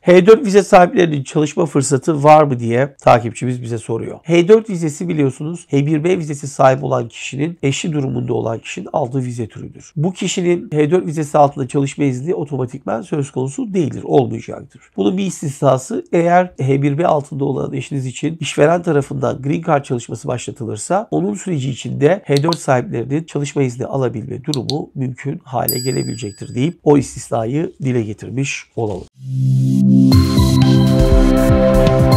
H4 vize sahiplerinin çalışma fırsatı var mı diye takipçimiz bize soruyor. H4 vizesi biliyorsunuz H1B vizesi sahibi olan kişinin eşi durumunda olan kişinin aldığı vize türüdür. Bu kişinin H4 vizesi altında çalışma izni otomatikman söz konusu değildir, olmayacaktır. Bunun bir istisnası eğer H1B altında olan eşiniz için işveren tarafından Green Card çalışması başlatılırsa onun süreci içinde H4 sahiplerinin çalışma izni alabilme durumu mümkün hale gelebilecektir deyip o istisnayı dile getirmiş olalım.